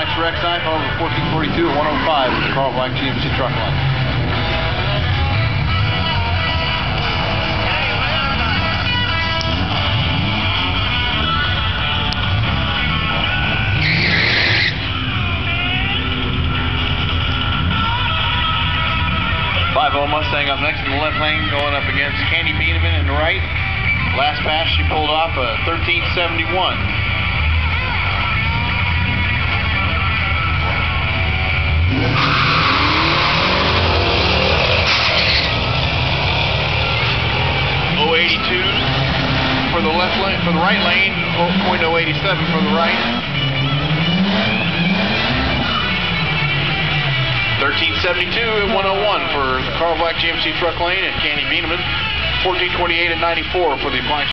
Flowmaster XI, followed with 1442 at 105 with the Carl Black GMC truck line. Mustang up next in the left lane, going up against Candi in the right. Last pass, she pulled off a 1371. .082 for the left lane, for the right lane. .087 for the right. 1372 at 101 for the Carl Black GMC truck lane at Candi. 1428 at 94 for the appliance.